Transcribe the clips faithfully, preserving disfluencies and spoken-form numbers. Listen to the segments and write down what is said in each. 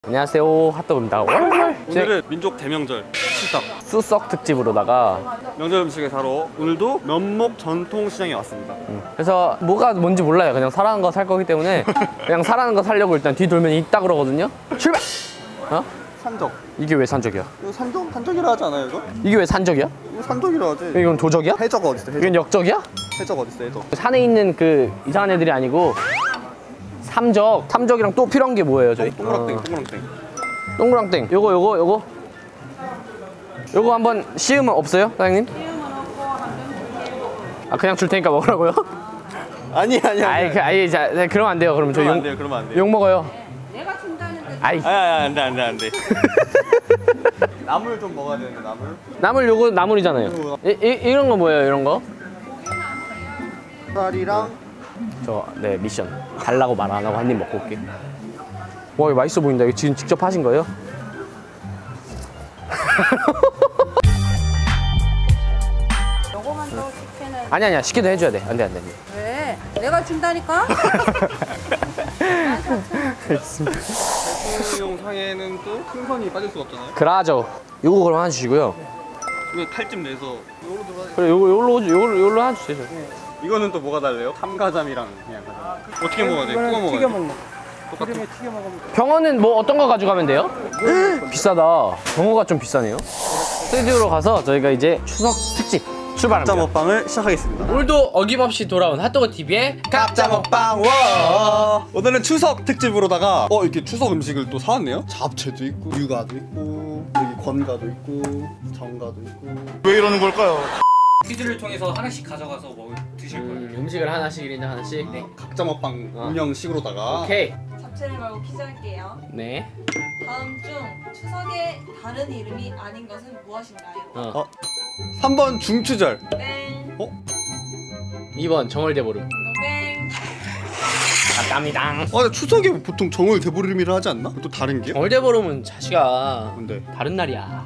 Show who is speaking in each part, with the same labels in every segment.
Speaker 1: 안녕하세요, 핫도그입니다.
Speaker 2: 오늘은 민족 대명절 추석
Speaker 1: 수석 특집으로다가
Speaker 2: 명절 음식을 사러 오늘도 면목 전통시장에 왔습니다.
Speaker 1: 음. 그래서 뭐가 뭔지 몰라요. 그냥 사라는 거 살 거기 때문에 그냥 사라는 거 살려고 일단 뒤 돌면 있다 그러거든요. 출발! 어?
Speaker 2: 산적.
Speaker 1: 이게 왜 산적이야?
Speaker 2: 이거 산적? 산적이라 하지 않아요 이거?
Speaker 1: 이게 왜 산적이야?
Speaker 2: 이거 산적이라 하지.
Speaker 1: 이건 도적이야?
Speaker 2: 해적 어딨어 해적.
Speaker 1: 이건 역적이야?
Speaker 2: 해적 어딨어 해적.
Speaker 1: 산에 있는 그 이상한 애들이 아니고 삼적. 삼적이랑 또 필요한 게 뭐예요 저희?
Speaker 2: 동그랑땡
Speaker 1: 어.
Speaker 2: 동그랑땡.
Speaker 1: 동그랑땡. 요거 요거 요거 요거 한번 씌우면 없어요 사장님? 아 그냥 줄 테니까 먹으라고요?
Speaker 2: 아니 아니 아니.
Speaker 1: 아이, 그, 아이 자, 그러면 안 돼요. 그러면 저
Speaker 2: 그러면
Speaker 1: 욕,
Speaker 2: 안 돼요 그러면 안 돼요.
Speaker 1: 욕 먹어요.
Speaker 3: 내가 준다는데.
Speaker 1: 아이.
Speaker 2: 아니 아니 안돼 안돼 안돼. 나물 좀 먹어야 되는데 나물.
Speaker 1: 나물 요거 나물이잖아요. 이, 이, 이런 거 뭐예요 이런 거?
Speaker 2: 쌀이랑
Speaker 1: 저 네 미션 달라고 말 안 하고 한 입 먹고 올게. 와 이거 맛있어 보인다. 이거 지금 직접 하신 거예요?
Speaker 3: 요거만 더 시켜는.
Speaker 1: 아니 아니야 시켜도 해줘야 돼. 안돼 안돼.
Speaker 3: 왜? 내가 준다니까?
Speaker 2: 대통령 상에는 또 큰선이 빠질 수가 없잖아요.
Speaker 1: 그라죠. 요거 그럼 하나 주시고요.
Speaker 2: 이거 탈집 내서 요로 들어가.
Speaker 1: 그래 요거 요걸로 요걸로 요걸로 하나 주세요.
Speaker 2: 이거는 또 뭐가 달래요? 참가잠이랑 그냥 가자. 어떻게 먹어야 돼? 구워 먹어야 돼? 튀겨 먹는 거. 기름에 튀겨 먹으면 돼.
Speaker 1: 병어는 뭐 어떤 거 가져가면 돼요? 비싸다. 병어가 좀 비싸네요. 스튜디오로 가서 저희가 이제 추석 특집 출발합니다.
Speaker 2: 각자 먹방을 시작하겠습니다.
Speaker 1: 오늘도 어김없이 돌아온 핫도그 티비의
Speaker 2: 각자 먹방 워! 오늘은 추석 특집으로다가 어 이렇게 추석 음식을 또 사왔네요. 잡채도 있고 유가도 있고 여기 건가도 있고 정가도 있고.
Speaker 4: 왜 이러는 걸까요?
Speaker 5: 퀴즈를 통해서 하나씩 가져가서 뭐 드실 거예요.
Speaker 1: 음, 음식을 하나씩 일 인당 하나씩.
Speaker 2: 네. 각자 먹방
Speaker 1: 어.
Speaker 2: 운영식으로다가
Speaker 1: 오케이.
Speaker 3: 잡채를 말고 퀴즈 할게요.
Speaker 1: 네.
Speaker 3: 다음 중 추석의 다른 이름이 아닌 것은 무엇인가요?
Speaker 1: 어.
Speaker 2: 어. 삼 번 중추절.
Speaker 3: 땡.
Speaker 2: 어?
Speaker 1: 이 번 정월대보름.
Speaker 3: 땡.
Speaker 1: 감사합니다.
Speaker 2: 아 근데 추석에 보통 정월 대보름이라 하지 않나? 또 다른 게?
Speaker 1: 정월대보름은 자식아
Speaker 2: 근데
Speaker 1: 다른 날이야.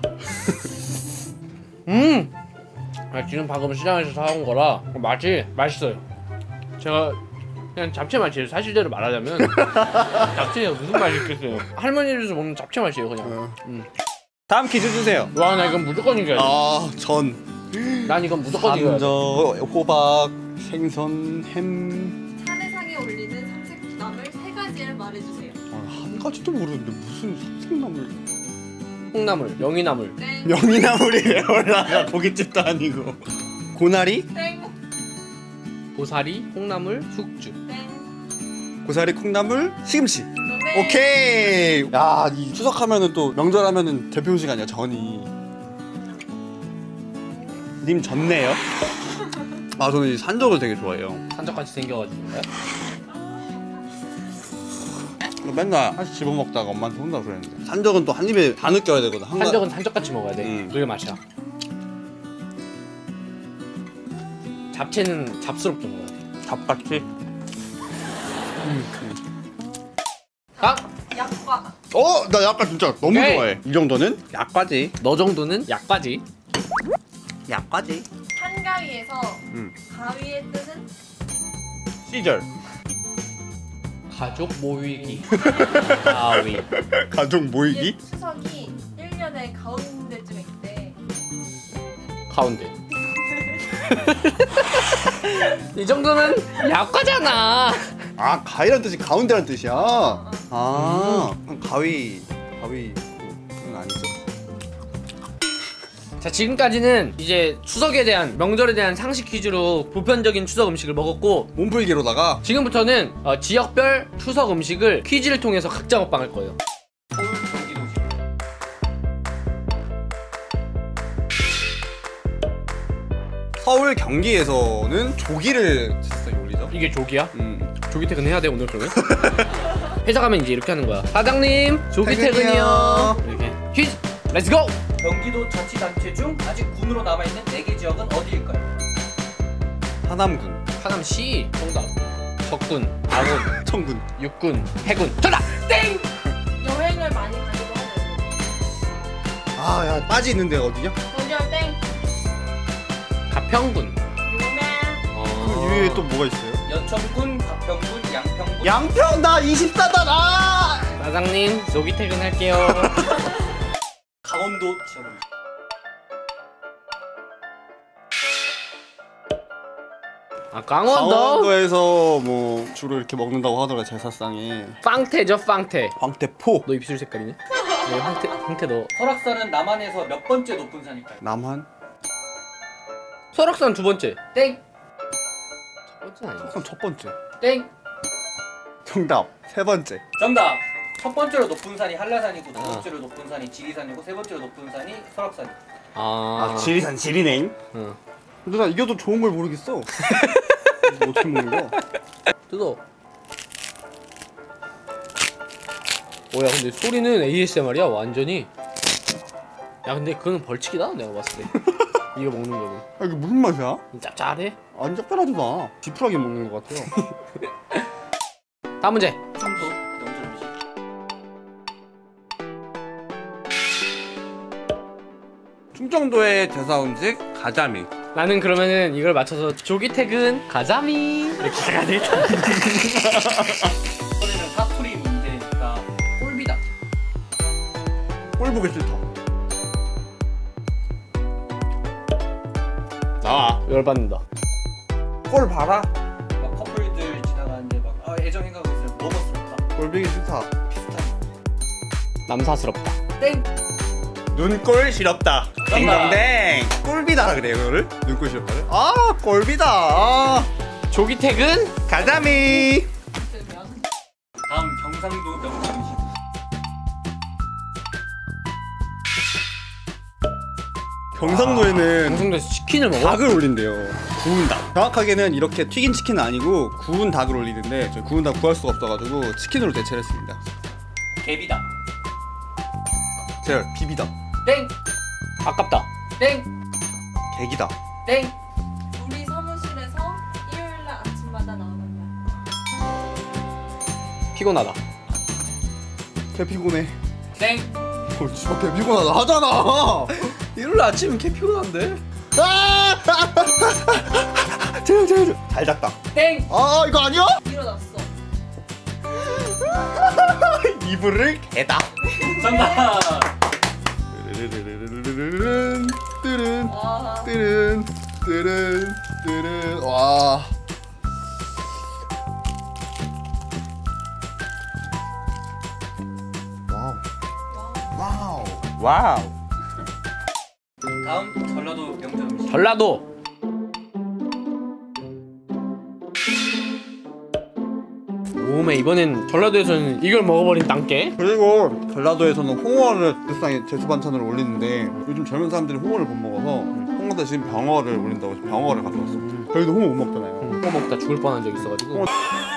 Speaker 1: 음. 아, 지금 방금 시장에서 사온 거라 맛이 맛있어요. 제가 그냥 잡채 맛이에요. 사실대로 말하자면 잡채가 무슨 맛이 있겠어요. 할머니 집에서 먹는 잡채 맛이에요 그냥.
Speaker 2: 어.
Speaker 1: 음.
Speaker 2: 다음 퀴즈 주세요.
Speaker 1: 와 나 이건 무조건 이겨야 돼.
Speaker 2: 아 전.
Speaker 1: 난 이건 무조건 이겨야 돼.
Speaker 2: 감저, 호박, 생선, 햄.
Speaker 3: 차례상에 올리는 삼색 부담을 세 가지를 말해주세요.
Speaker 2: 아, 한 가지도 모르는데 무슨 삼색나물.
Speaker 1: 콩나물, 영이나물.
Speaker 3: 땡.
Speaker 2: 명이나물이 왜 올라가? 고깃집도 아니고. 고나리,
Speaker 3: 땡.
Speaker 1: 고사리, 콩나물, 숙주.
Speaker 3: 땡.
Speaker 2: 고사리, 콩나물, 시금치.
Speaker 3: 땡.
Speaker 2: 오케이. 야, 이 추석하면은 또 명절하면은 대표 음식 아니야 전이. 님 졌네요. 아 저는 이 산적을 되게 좋아해요.
Speaker 1: 산적같이 생겨가지고요.
Speaker 2: 맨날 하나씩 집어먹다가 엄마한테 혼나 그랬는데 산적은 또 한 입에 다 느껴야 되거든. 한
Speaker 1: 산적은 산적같이 먹어야 돼.
Speaker 2: 음.
Speaker 1: 그게 맛이야. 잡채는 잡스럽게 먹어야 돼.
Speaker 2: 잡같이.
Speaker 1: 아!
Speaker 3: 약과.
Speaker 2: 어, 나 약과 진짜 너무
Speaker 1: 오케이.
Speaker 2: 좋아해. 이 정도는 약과지.
Speaker 1: 너 정도는 약과지.
Speaker 2: 약과지.
Speaker 3: 한가위에서
Speaker 2: 음.
Speaker 3: 가위의 뜻은?
Speaker 2: 시절.
Speaker 1: 가족 모이기. 가위.
Speaker 2: 가족 모이기.
Speaker 3: 이게 추석이 일 년의 가운데쯤에 있대.
Speaker 1: 가운데. 이 정도는 약과잖아.
Speaker 2: 아 가위란 뜻이 가운데란 뜻이야. 아 그럼 가위 가위는 아니죠?
Speaker 1: 자 지금까지는 이제 추석에 대한 명절에 대한 상식 퀴즈로 보편적인 추석 음식을 먹었고
Speaker 2: 몸풀기로다가
Speaker 1: 지금부터는 어, 지역별 추석 음식을 퀴즈를 통해서 각자 먹방할 거예요.
Speaker 2: 서울 경기에서는 조기를 제사상에 올리죠.
Speaker 1: 이게 조기야?
Speaker 2: 음.
Speaker 1: 조기 퇴근해야 돼 오늘 그러면? 회사 가면 이제 이렇게 하는 거야. 사장님 조기
Speaker 2: 퇴근이요.
Speaker 1: 퇴근이요. 이렇게 퀴즈 렛츠 고!
Speaker 5: 경기도 자치단체 중 아직 군으로 남아있는 네 개 지역은 어디일까요?
Speaker 2: 하남군,
Speaker 1: 하남시 정답. 적군, 아군,
Speaker 2: 청군.
Speaker 1: 육군, 해군 정답! 땡!
Speaker 3: 여행을 많이 가기도 하는.
Speaker 2: 아야 빠지 있는 데가 어디냐?
Speaker 3: 먼저 땡.
Speaker 1: 가평군.
Speaker 3: 유명.
Speaker 1: 어...
Speaker 2: 이 위에 또 뭐가 있어요?
Speaker 5: 연천군, 가평군, 양평군.
Speaker 2: 양평 나 이십사다 나.
Speaker 1: 사장님 조기 퇴근할게요.
Speaker 5: 강원도 지역은
Speaker 1: 아 강원도?
Speaker 2: 강원도에서 뭐 주로 이렇게 먹는다고 하더라고요. 제사상에
Speaker 1: 빵태죠 빵태.
Speaker 2: 황태포.
Speaker 1: 너 입술 색깔이네? 네 황태 황태 너.
Speaker 5: 설악산은 남한에서 몇 번째 높은 산일까요?
Speaker 2: 남한?
Speaker 1: 설악산 두 번째.
Speaker 5: 땡!
Speaker 1: 첫 번째 아니야?
Speaker 2: 그럼 첫 번째.
Speaker 5: 땡!
Speaker 2: 정답 세 번째.
Speaker 5: 정답! 첫 번째로 높은 산이 한라산이고 두
Speaker 1: 아.
Speaker 5: 번째로 높은 산이 지리산이고 세 번째로 높은 산이 설악산이고.
Speaker 1: 아.
Speaker 2: 아 지리산 지리냉.
Speaker 1: 응.
Speaker 2: 근데 나 이겨도 좋은 걸 모르겠어. 이거 어떻게 먹는 거야?
Speaker 1: 뜯어. 오야 근데 소리는 에이에스엠알이야 완전히. 야 근데 그건 벌칙이다 내가 봤을 때. 이거 먹는 거는.
Speaker 2: 아 이게 무슨 맛이야?
Speaker 1: 짭짤해.
Speaker 2: 안 짭짤하지도 않아. 지푸라기 먹는 것 같아요.
Speaker 1: 다음 문제.
Speaker 5: 충도 영절 음식.
Speaker 2: 충청도의 제사 음식 가자미.
Speaker 1: 나는 그러면은 이걸 맞춰서 조기 퇴근 가자미 이렇게 가야 되겠다.
Speaker 5: 이번에는 사투리 문제니까 꼴비다.
Speaker 2: 꼴 보기 싫다. 나와.
Speaker 1: 열받는다.
Speaker 2: 꼴 봐라.
Speaker 5: 막 커플들 지나가는데 막 아, 애정 행각하고 있으면 먹었었다.
Speaker 2: 꼴 보기 싫다.
Speaker 5: 비슷한.
Speaker 1: 남사스럽다.
Speaker 5: 땡!
Speaker 2: 눈꼴 시럽다.
Speaker 5: 정답.
Speaker 2: 땡. 꼴비다 그래요 이거를? 눈꼴 시럽다를? 아 꼴비다. 아.
Speaker 1: 조기 퇴근
Speaker 2: 가자미.
Speaker 3: 그러면
Speaker 5: 다음 경상도 명절 음식.
Speaker 2: 경상도에는
Speaker 1: 방송에서 치킨을 먹어?
Speaker 2: 닭을 올린대요. 구운 닭. 정확하게는 이렇게 튀긴 치킨은 아니고 구운 닭을 올리는데 저희 구운 닭 구할 수가 없어가지고 치킨으로 대체를 했습니다.
Speaker 5: 개비다.
Speaker 2: 제가 비비다.
Speaker 5: 땡!
Speaker 1: 아깝다.
Speaker 5: 땡!
Speaker 2: 개기다.
Speaker 5: 땡!
Speaker 3: 우리 사무실에서 일요일날 아침마다 나오는 말.
Speaker 1: 피곤하다.
Speaker 2: 개 피곤해.
Speaker 5: 땡!
Speaker 2: 어, 씨발 개 피곤하다 하잖아.
Speaker 1: 일요일 아침은 개 피곤한데?
Speaker 2: 아! 제발 제발 잘 잤다.
Speaker 5: 땡!
Speaker 2: 아 이거 아니야?
Speaker 3: 일어났어.
Speaker 2: 이불을 개다.
Speaker 5: 정답!
Speaker 2: 뜨르르르르르르른 뜨른
Speaker 3: 와.
Speaker 2: 뜨른 뜨른 뜨른 와. 와우 와우 와우.
Speaker 5: 다음 전라도 명절 음식.
Speaker 1: 전라도. 오메 이번엔 전라도에서는 이걸 먹어버린 땅게.
Speaker 2: 그리고 전라도에서는 홍어를 일상에 제수 반찬으로 올리는데 요즘 젊은 사람들이 홍어를 못 먹어서 홍어 대신 병어를 올린다고 해서 병어를 가져왔어. 저희도 홍어 못 먹잖아요.
Speaker 1: 홍어 먹다 죽을 뻔한 적 있어가지고.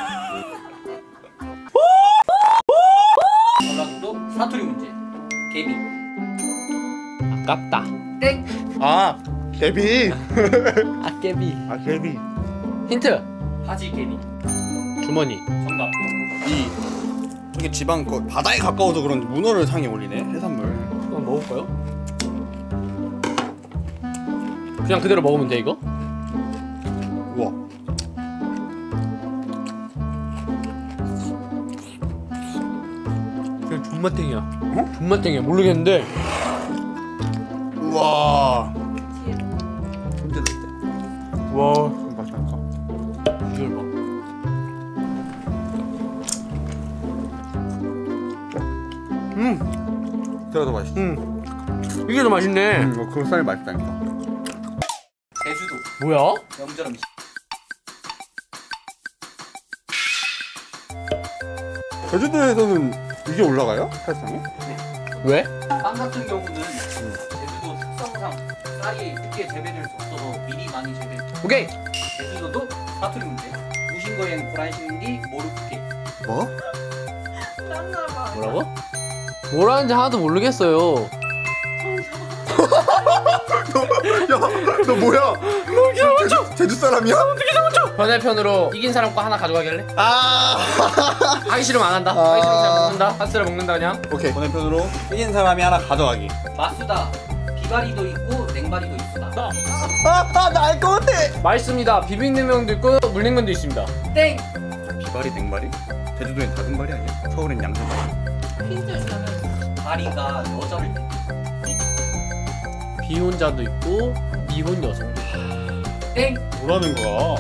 Speaker 5: 전라도 사투리 문제. 개비.
Speaker 1: 아깝다.
Speaker 5: 땡!
Speaker 2: 아 개비.
Speaker 1: 아깨비.
Speaker 2: 아 개비.
Speaker 1: 힌트.
Speaker 5: 하지 개비.
Speaker 1: 주머니.
Speaker 5: 정답.
Speaker 2: 이 이게 지방 거 바다에 가까워서 그런지 문어를 상에 올리네. 해산물.
Speaker 1: 한번 먹을까요? 그냥 그대로 먹으면 돼 이거?
Speaker 2: 우와.
Speaker 1: 그냥 존맛탱이야. 어? 존맛탱이야. 모르겠는데.
Speaker 2: 우와.
Speaker 3: 뒤에
Speaker 2: 혼자 됐대.
Speaker 1: 와.
Speaker 2: 맛있다니까.
Speaker 1: 비주얼 봐.
Speaker 2: 음. 제가 더 맛있어.
Speaker 1: 음. 이게 더 맛있네.
Speaker 2: 음, 이거 그 쌀 맛있다니까.
Speaker 5: 제주도
Speaker 1: 뭐야?
Speaker 5: 명절 음식.
Speaker 2: 제주도에서는 이게 올라가요? 살상에?
Speaker 1: 왜?
Speaker 5: 빵 같은 경우는 제주도 특성상 쌀이 쉽게 재배될 수 없어서 미리 많이 재배.
Speaker 1: 오케이.
Speaker 5: 제주도도 사투리 문제. 무신거엔 고란신기 모르게.
Speaker 2: 뭐?
Speaker 3: 딴 나라.
Speaker 1: 뭐라고? 뭐라는지 하나도 모르겠어요.
Speaker 2: 야, 너 뭐야? 너 제주, 제주 사람이야?
Speaker 1: 번외편으로 이긴 사람 거 하나 가져가길래?
Speaker 2: 아.
Speaker 1: 하기 싫으면 안 한다. 하기 싫으면 그냥 먹는다. 파스를 먹는다 그냥.
Speaker 2: 오케이. 번외편으로 이긴 사람이 하나 가져가기.
Speaker 5: 마수다. 비바리도 있고 냉바리도 있다.
Speaker 2: 아, 나 알 것 같아.
Speaker 1: 맛있습니다. 비빔냉면도 있고 물냉면도 있습니다.
Speaker 5: 땡.
Speaker 2: 비바리 냉바리? 제주도엔 다금바리 아니야? 서울엔 양념바리.
Speaker 3: 힌트를 주자면
Speaker 5: 다리가 여자를 때.
Speaker 1: 비혼자도 있고 미혼 여성도 있고. 땡.
Speaker 2: 뭐라는 거야?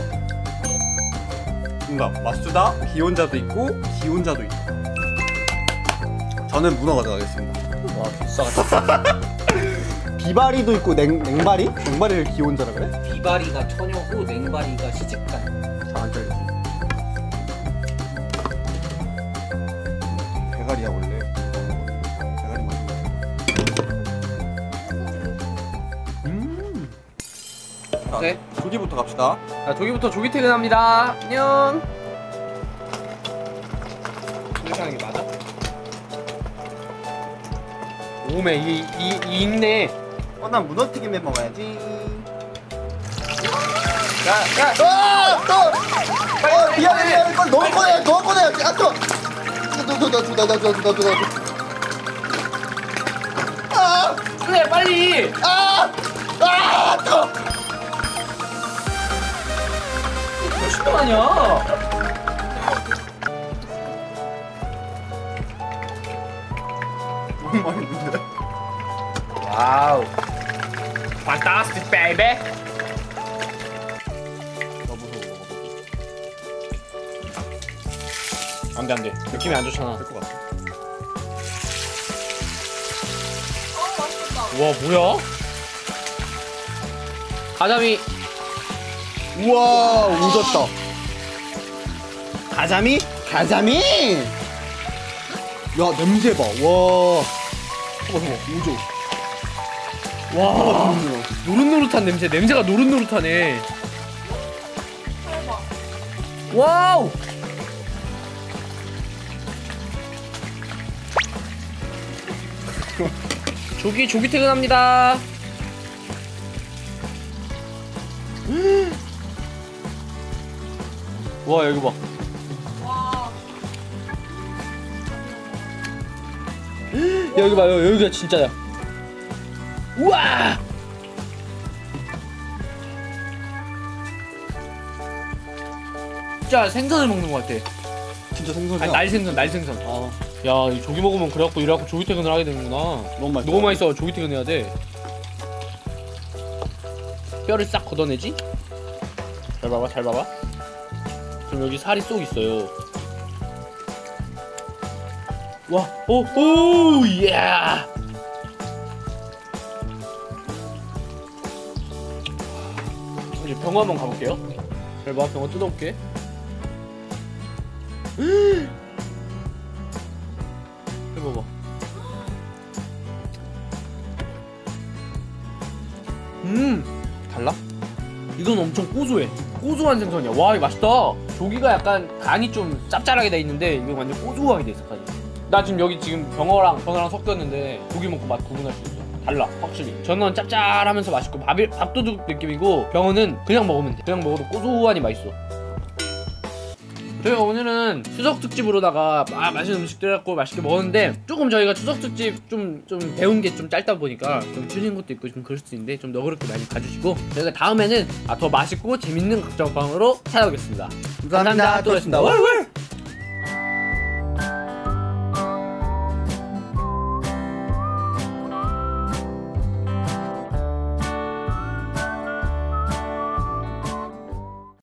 Speaker 2: 정답. 맞수다. 비혼자도 있고 기혼자도 있다. 저는 문어 가져가겠습니다.
Speaker 1: 와 비싸다.
Speaker 2: 비바리도 있고 냉 냉바리? 냉바리를 기혼자라 그래?
Speaker 5: 비바리가 처녀고 냉바리가 시집간.
Speaker 2: 잘안 잘리지. 대가리야 원래. 대가리 맞는 거. 음. 자,
Speaker 1: 네.
Speaker 2: 조기부터 갑시다.
Speaker 1: 자 조기부터 조기 퇴근합니다. 안녕. 이렇게 하는 게 맞아? 오메 이, 이, 이 있네.
Speaker 2: 어, 난 문어튀김에 먹어야지.
Speaker 1: 야, 야.
Speaker 2: 아! 또! 어, 미안해, 미안해. 그걸 너무 꺼내, 너무 꺼내야지. 아, 또! 두두두두두두두두두두. 아!
Speaker 1: 그래 빨리.
Speaker 2: 아! 아! 또!
Speaker 1: 몇 시 동안이야?
Speaker 2: 너무 맛있는데?
Speaker 1: 와우. 판타스틱 베이베.
Speaker 2: 나 무서워.
Speaker 1: 안돼 안돼. 느낌이 안 좋잖아.
Speaker 2: 될것 같아.
Speaker 3: 어 맛있겠다.
Speaker 1: 와 뭐야? 가자미.
Speaker 2: 우와, 오졌다. 가자미? 가자미! 야, 냄새 봐. 와. 봐봐, 봐봐. 오죠.
Speaker 1: 와
Speaker 2: 음.
Speaker 1: 노릇노릇한 냄새. 냄새가 노릇노릇하네.
Speaker 3: 대박.
Speaker 1: 와우. 조기 조기 퇴근합니다. 와 여기 봐.
Speaker 3: 와.
Speaker 1: 여기 봐 여기, 여기가 진짜야. 우와. 진짜 생선을 먹는 것 같아.
Speaker 2: 진짜 생선이야.
Speaker 1: 아니, 날 생선 날 생선. 아. 야, 이 조기 먹으면 그래갖고 이래갖고 조기 퇴근을 하게 되는구나.
Speaker 2: 너무 맛있어.
Speaker 1: 너무 맛있어. 조기 퇴근해야 돼. 뼈를 싹 걷어내지? 잘 봐봐, 잘 봐봐. 그럼 여기 살이 쏙 있어요. 와, 오, 오, 예. 이제 병원 한번 가볼게요. 잘 봐, 병원 뜯어볼게. 해봐봐. 음 달라? 이건 엄청 고소해. 고소한 생선이야. 와 이거 맛있다. 조기가 약간 간이 좀 짭짤하게 돼 있는데 이거 완전 고소하게 돼 있어. 간이. 나 지금 여기 지금 병어랑 병어랑 섞였는데 고기 먹고 맛 구분할 수 있어. 달라 확실히. 전어는 짭짤하면서 맛있고 밥이, 밥도둑 느낌이고 병어는 그냥 먹으면 돼. 그냥 먹어도 고소하니 맛있어. 저희가 오늘은 추석 특집으로다가 아, 맛있는 음식들 갖고 맛있게 먹었는데 조금 저희가 추석 특집 좀, 좀 배운 게 좀 짧다 보니까 좀 틀린 것도 있고 좀 그럴 수도 있는데 좀 너그럽게 많이 봐주시고 저희가 다음에는 아, 더 맛있고 재밌는 각종 방으로 찾아오겠습니다.
Speaker 2: 감사합니다.
Speaker 1: 또 뵙겠습니다. 월월!